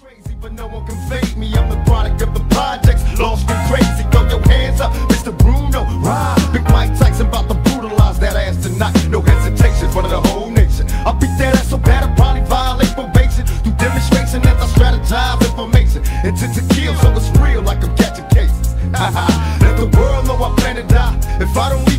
Crazy, but no one can fade me. I'm the product of the projects, lost and crazy. Throw your hands up, Mr. Bruno. Ride, big Mike Tyson about to brutalize that ass tonight. No hesitation for the whole nation. I'll beat that ass so bad I'll probably violate probation. Do demonstration as I strategize information. Intent to kill, so it's real like I'm catching cases. Let the world know I plan to die. If I don't